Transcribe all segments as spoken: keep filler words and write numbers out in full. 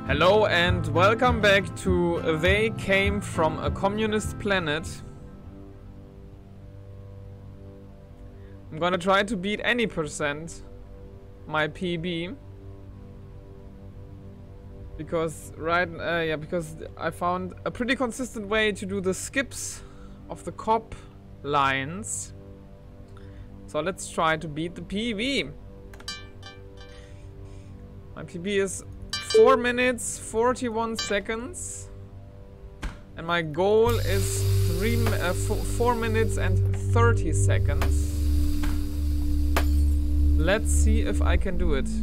Hello and welcome back to They Came from a Communist Planet. I'm gonna try to beat any percent my P B. Because right uh, yeah, because I found a pretty consistent way to do the skips of the cop lines. So let's try to beat the P B. My P B is four minutes forty-one seconds, and my goal is three uh, four minutes and thirty seconds. Let's see if I can do it.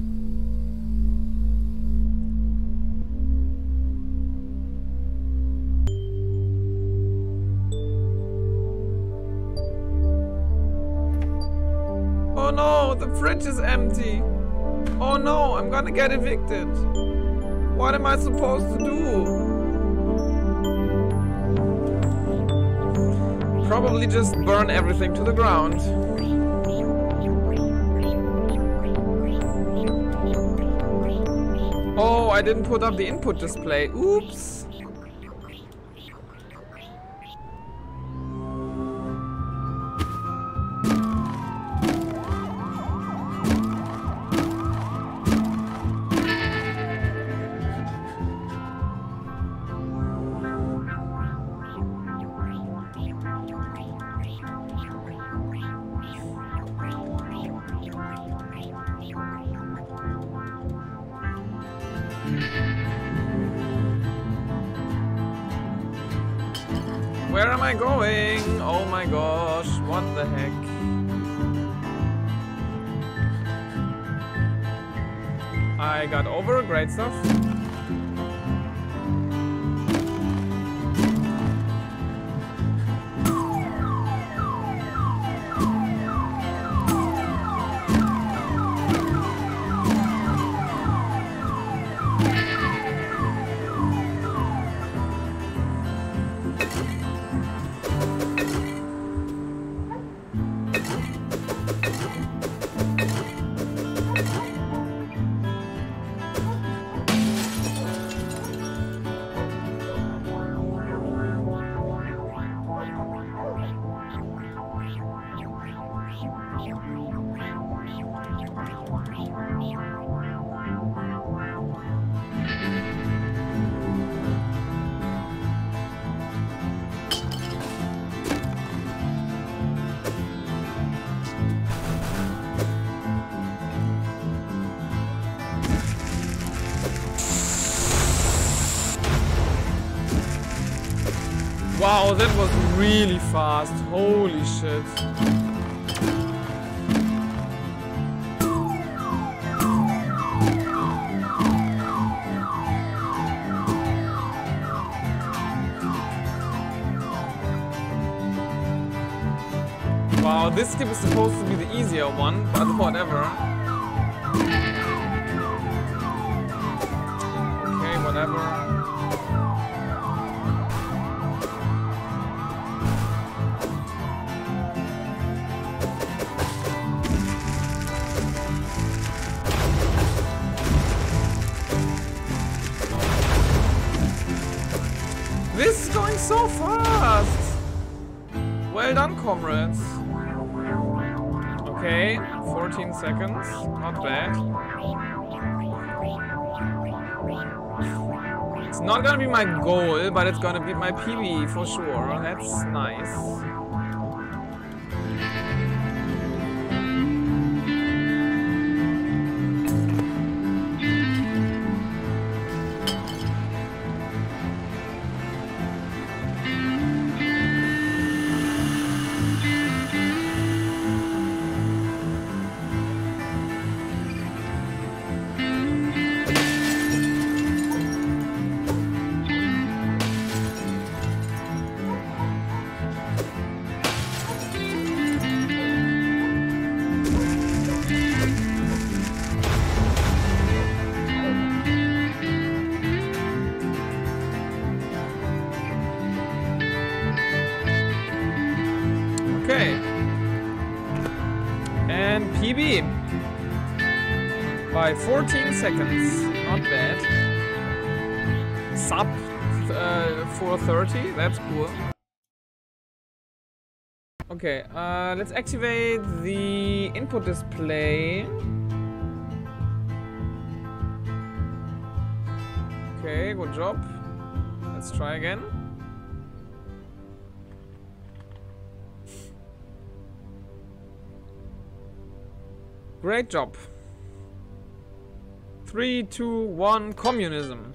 Oh no, the fridge is empty. Oh no, I'm gonna get evicted. What am I supposed to do? Probably just burn everything to the ground. Oh, I didn't put up the input display. Oops. Where am I going? Oh my gosh, what the heck? I got over, great stuff. Wow, that was really fast. Holy shit. Wow, this skip is supposed to be the easier one, but whatever. Okay, whatever. This is going so fast! Well done, comrades. Okay, fourteen seconds, not bad. It's not gonna be my goal, but it's gonna be my P B for sure. That's nice. Okay. And P B by fourteen seconds. Not bad. sub uh, four thirty. That's cool. Okay, uh, let's activate the input display. Okay, good job. Let's try again. Great job. Three, two, one, communism.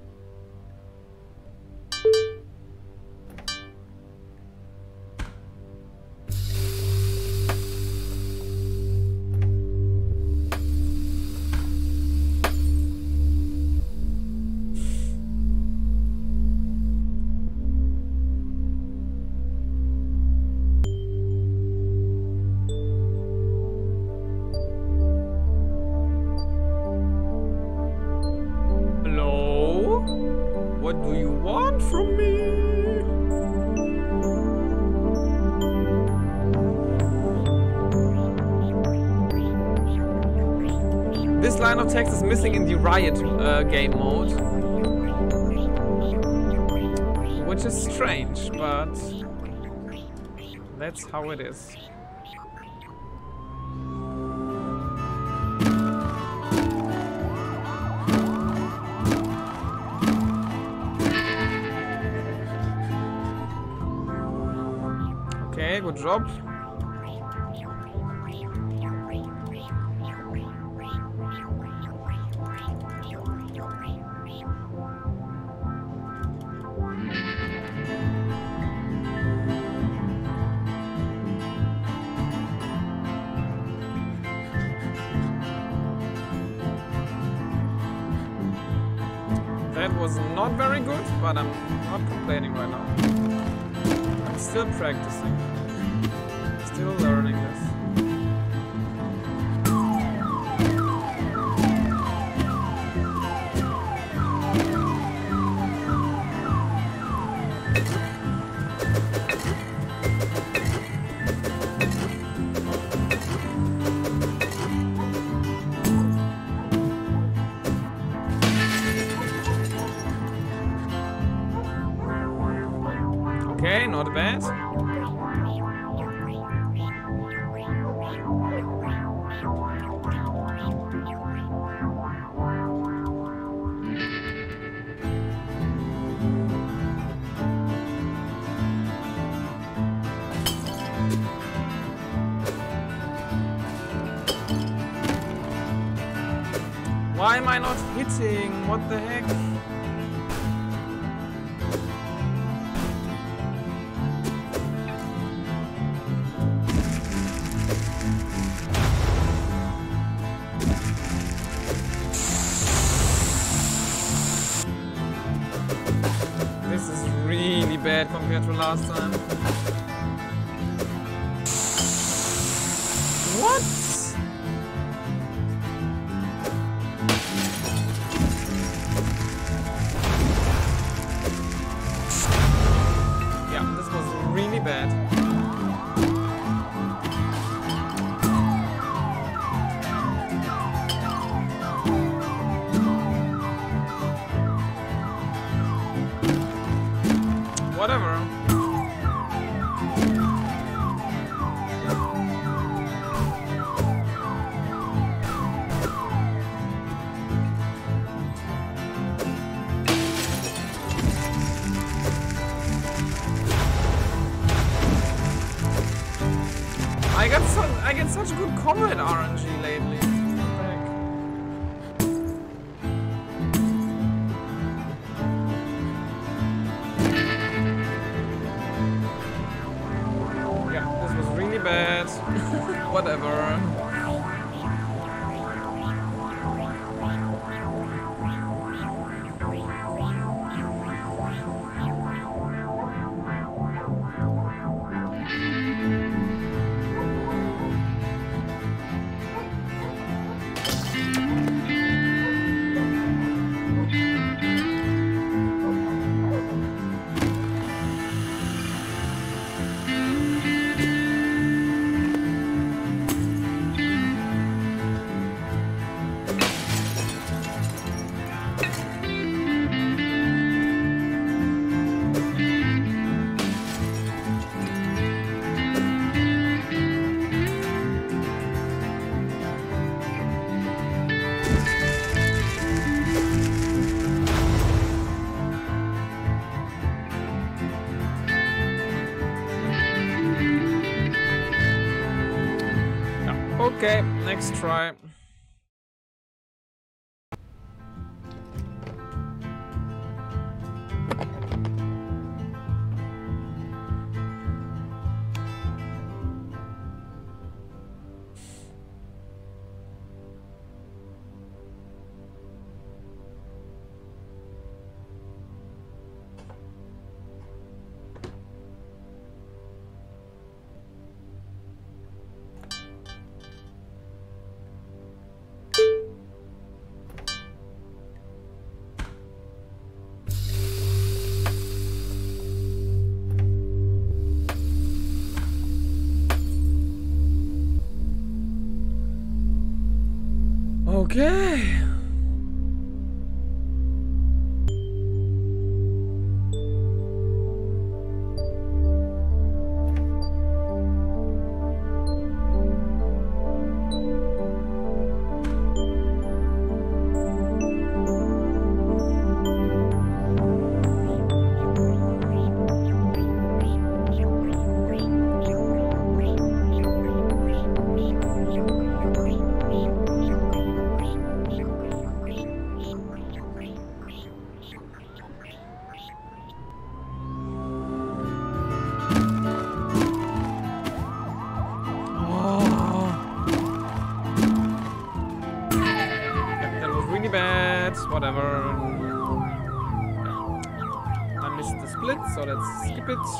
What do you want from me? This line of text is missing in the Riot uh, game mode, which is strange, but that's how it is. Okay, good job. That was not very good, but I'm not complaining right now. I'm still practicing. Still learning this. Okay, not bad. Why am I not hitting? What the heck? This is really bad compared to last time. What? Really bad. Whatever. I got so I get such good combat R N G lately. Yeah, this was really bad. Whatever. Okay, next try. Okay. Whatever. I missed the split, so let's skip it.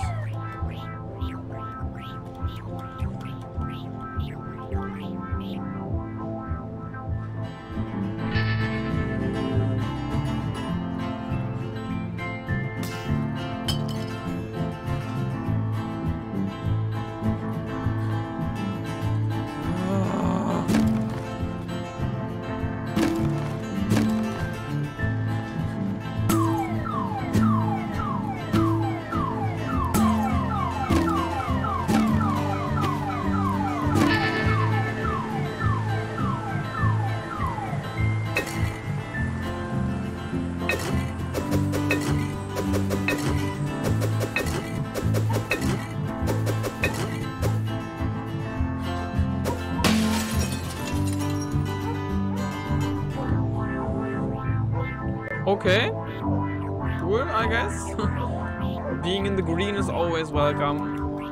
Okay, cool, I guess. Being in the green is always welcome.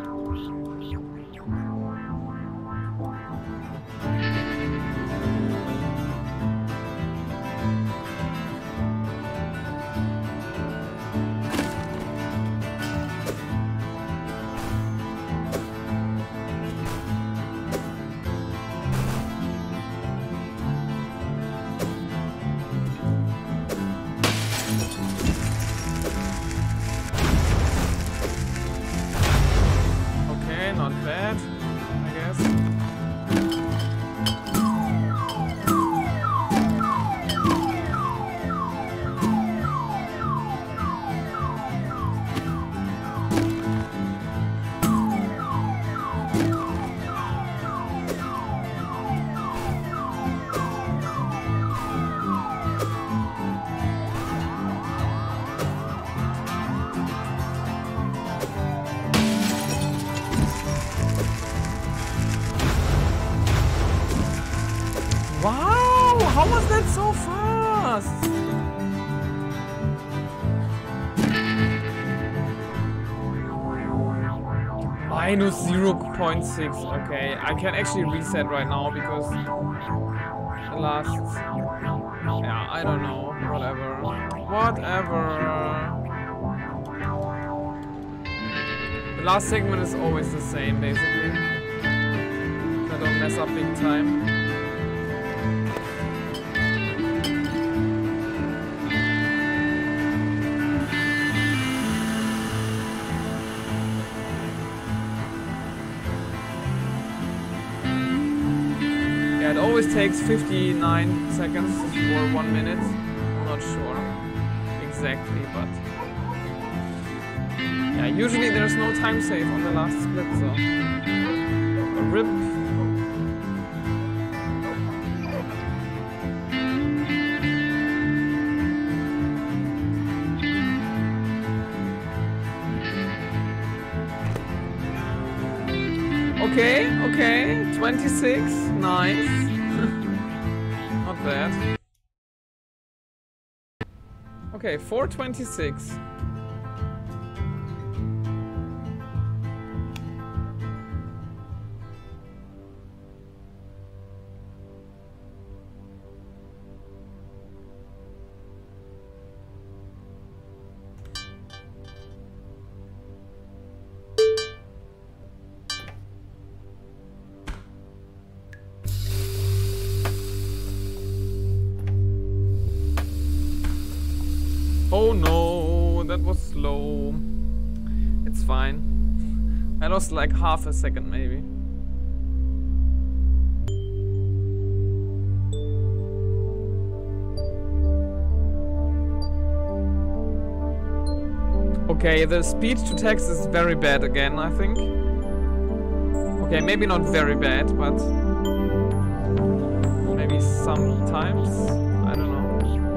Not bad, I guess. Wow, how was that so fast? Minus zero point six. Okay, I can actually reset right now because the last... Yeah, I don't know. Whatever. Whatever. The last segment is always the same, basically. I don't mess up big time. It always takes fifty-nine seconds or one minute. I'm not sure exactly, but yeah, usually there's no time save on the last split, so a rip. Okay, okay, twenty-six, nice. Not bad. Okay, four twenty-six. Oh no, that was slow. It's fine. I lost like half a second maybe. Okay, the speech to text is very bad again, I think. Okay, maybe not very bad, but maybe sometimes. I don't know.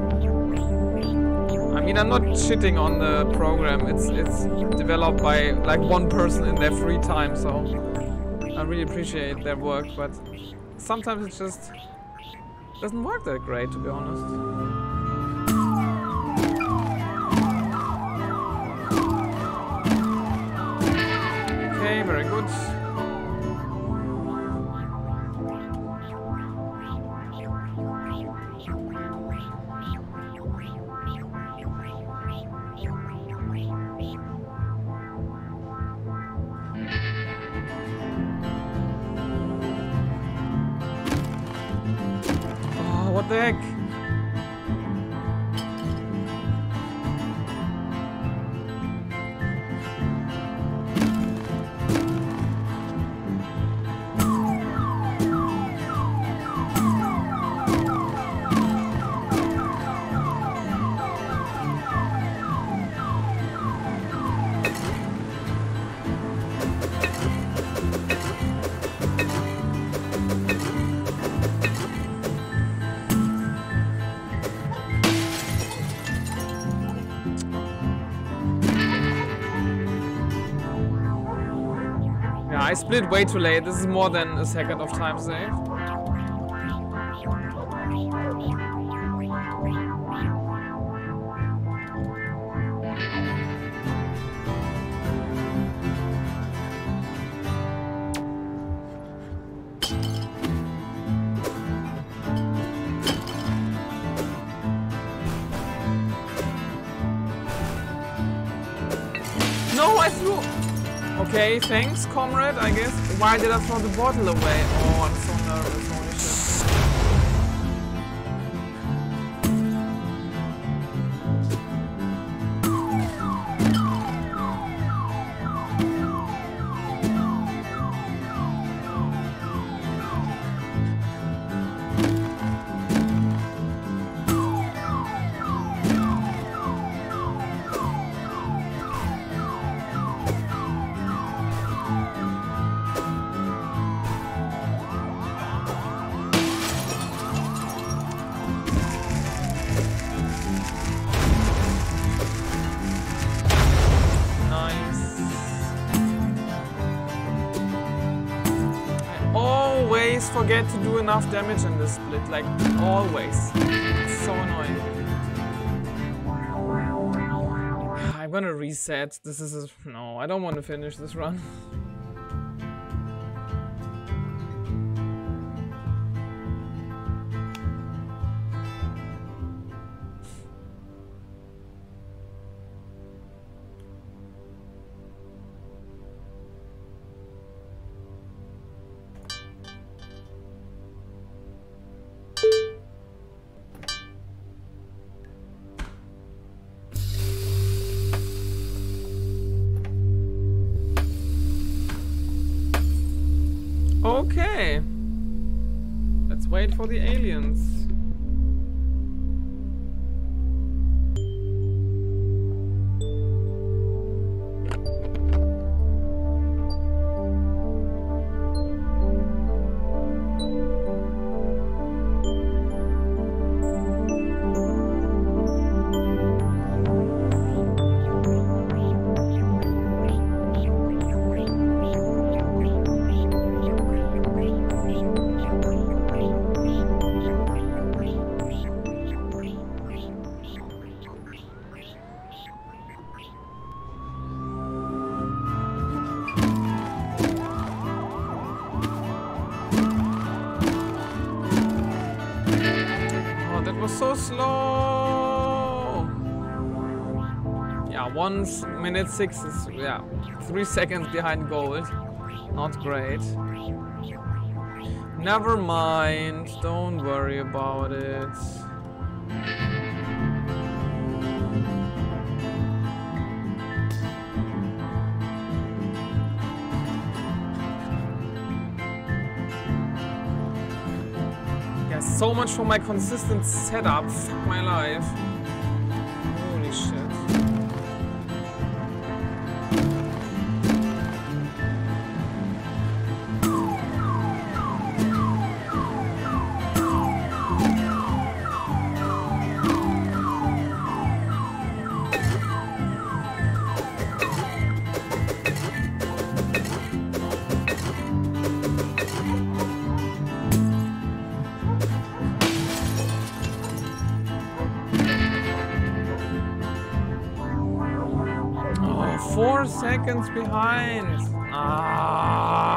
I mean, I'm not shitting on the program. It's it's developed by like one person in their free time, so I really appreciate their work. But sometimes it just doesn't work that great, to be honest. Okay, very good. What the heck? I split way too late. This is more than a second of time saved. No, I threw... Okay, thanks, comrade, I guess. Why did I throw the bottle away? Oh, I'm so nervous, holy shit. Forget to do enough damage in this split, like always. It's so annoying. I'm gonna reset. This is a, no, I don't want to finish this run. Okay, let's wait for the aliens. Yeah, one minute six is, yeah, three seconds behind gold. Not great. Never mind, don't worry about it. Yeah, so much for my consistent setup. Fuck my life. Holy shit. Four seconds behind. Ah.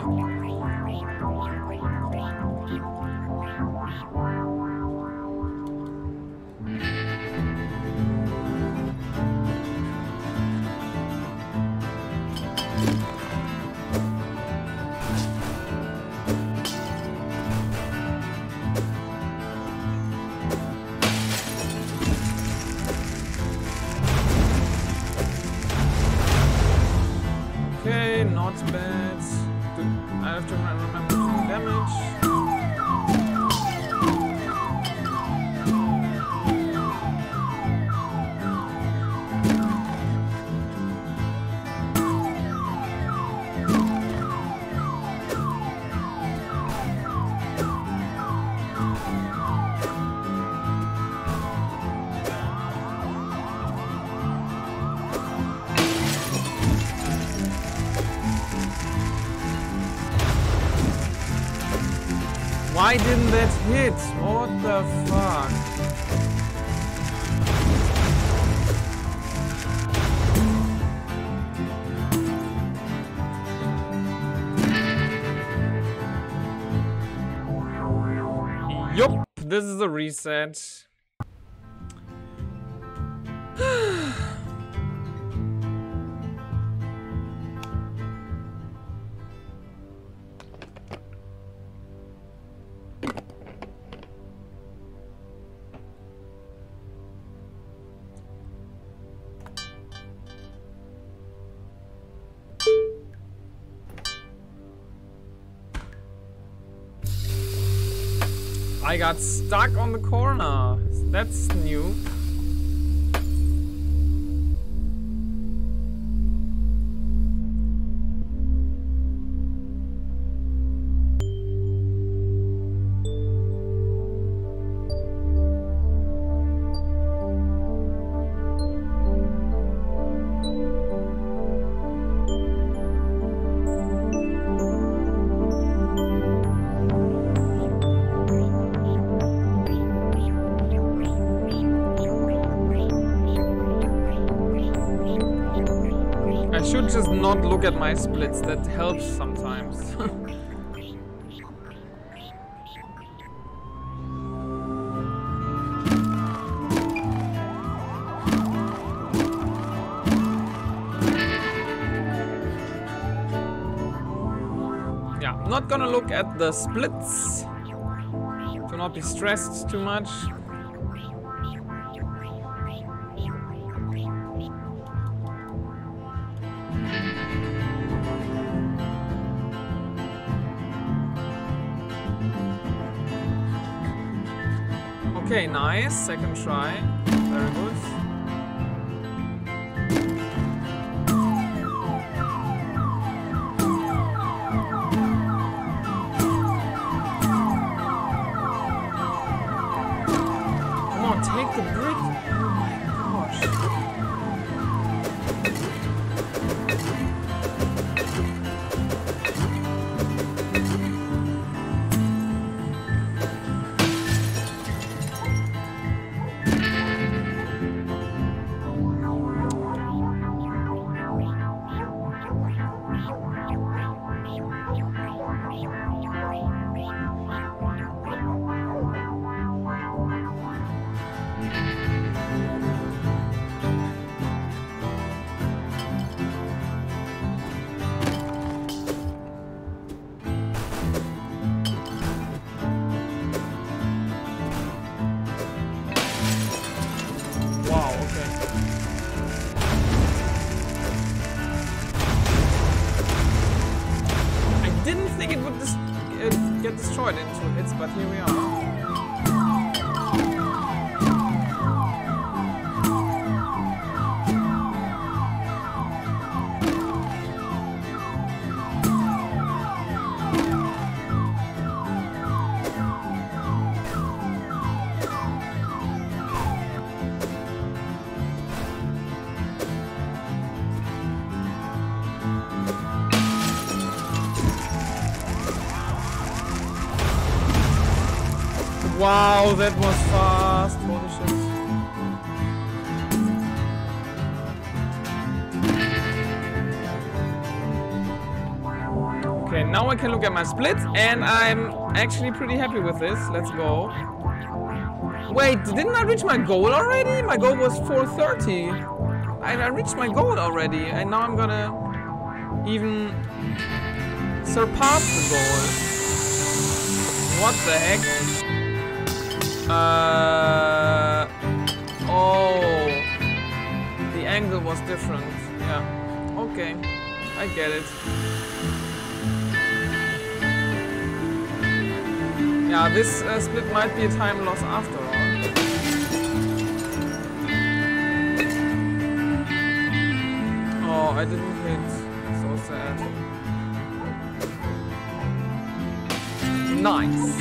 Okay, not bad. I have to remember to do damage. Why didn't that hit? What the fuck? Yup, this is a reset. I got stuck on the corner. That's new. I should just not look at my splits, that helps sometimes. Yeah, I'm not gonna look at the splits to not be stressed too much. Okay, nice. Second try. Very good. Come on, take the brick. Oh my gosh. it in two hits, but here we are. Wow, that was fast. Holy shit. Okay, now I can look at my splits, and I'm actually pretty happy with this. Let's go. Wait, didn't I reach my goal already? My goal was four thirty. I, I reached my goal already, and now I'm gonna even surpass the goal. What the heck? Uh, oh, the angle was different. Yeah, okay, I get it. Yeah, this uh, split might be a time loss after all. Oh, I didn't hit. So sad. Nice.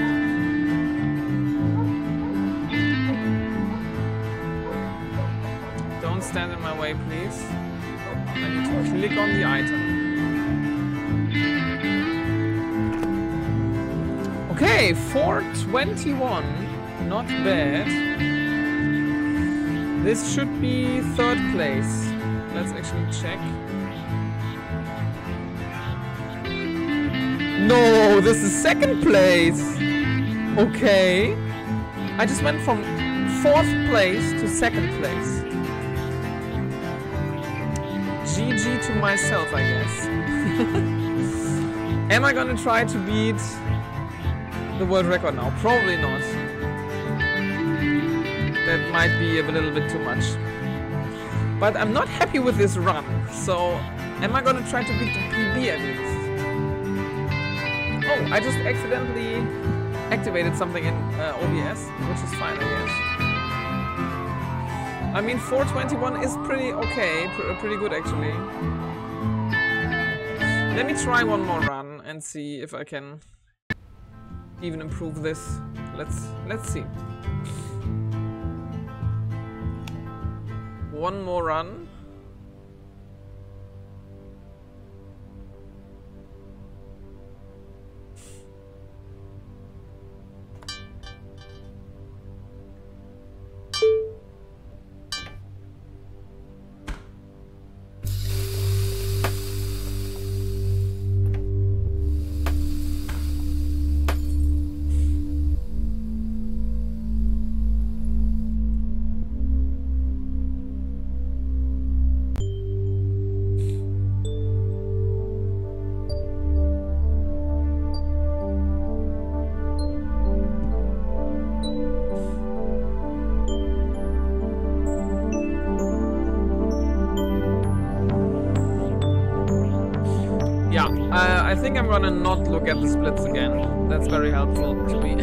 Stand in my way, please. I need to click on the item. Okay, four twenty-one. Not bad. This should be third place. Let's actually check. No, this is second place. Okay. I just went from fourth place to second place. G G to myself, I guess. Am I gonna try to beat the world record now? Probably not. That might be a little bit too much. But I'm not happy with this run, so am I gonna try to beat the P B at least? Oh, I just accidentally activated something in uh, O B S, which is fine, I guess. I mean, four twenty-one is pretty okay, pr pretty good actually. Let me try one more run and see if I can even improve this. Let's let's see. One more run. Uh, I think I'm gonna not look at the splits again. That's very helpful to me.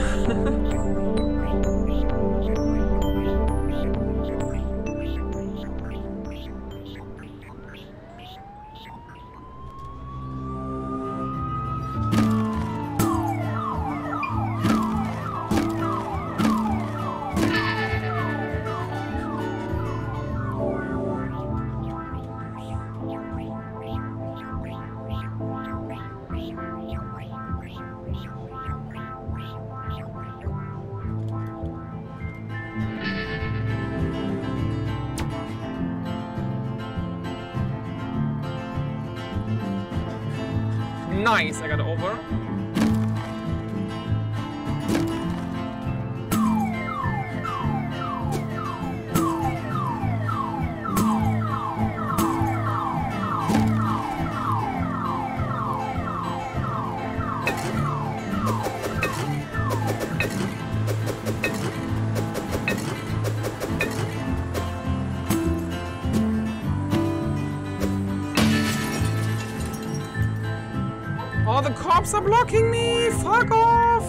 Nice, I got over. Oh, the cops are blocking me! Fuck off!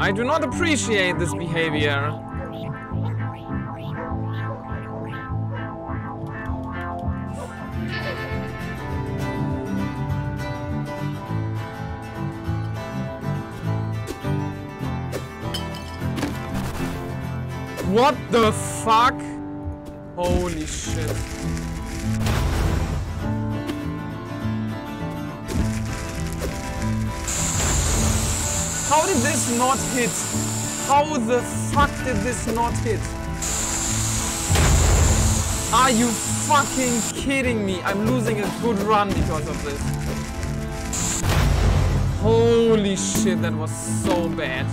I do not appreciate this behavior. What the fuck? Holy shit. How did this not hit? How the fuck did this not hit? Are you fucking kidding me? I'm losing a good run because of this. Holy shit, that was so bad.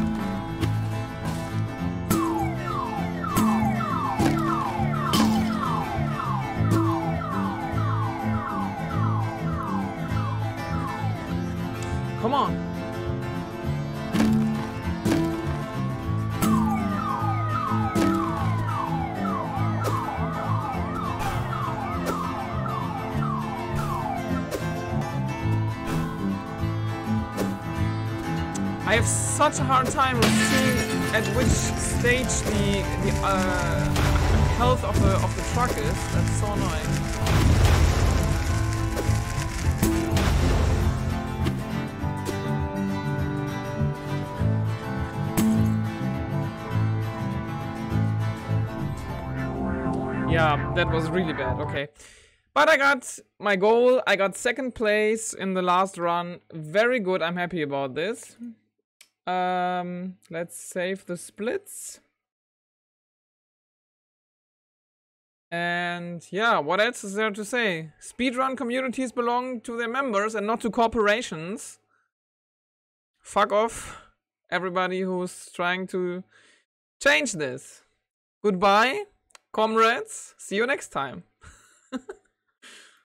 Come on. I have such a hard time with seeing at which stage the the uh, health of the of the truck is. That's so annoying. Yeah, that was really bad. Okay. But I got my goal. I got second place in the last run. Very good. I'm happy about this. Um, let's save the splits. And yeah, what else is there to say? Speedrun communities belong to their members and not to corporations. Fuck off, everybody who's trying to change this. Goodbye, comrades. See you next time.